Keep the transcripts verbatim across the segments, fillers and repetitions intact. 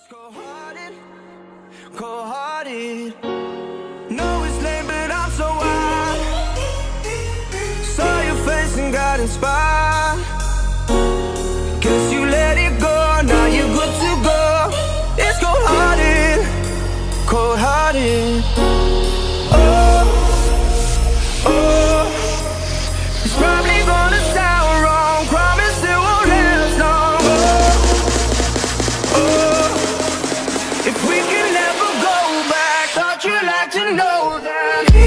Cold-hearted, cold-hearted. No, it's late, but I'm so wild. Saw your face and got inspired. Guess you let it go, now you're good to go. It's cold-hearted, cold-hearted. Oh, oh. It's probably gonna sound wrong, promise it won't last long. Oh, oh. If we can never go back, thought you'd like to know that.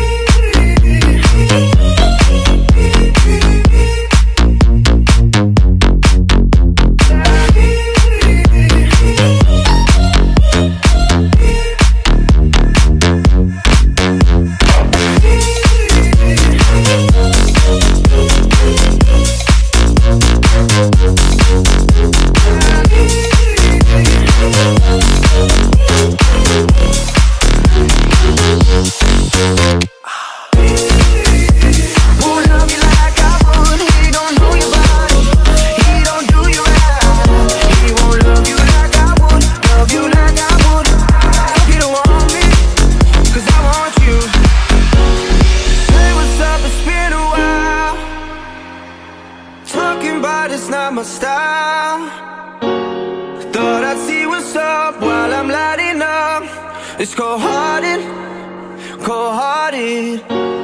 But it's not my style. Thought I'd see what's up while I'm lighting up. It's cold-hearted, cold-hearted.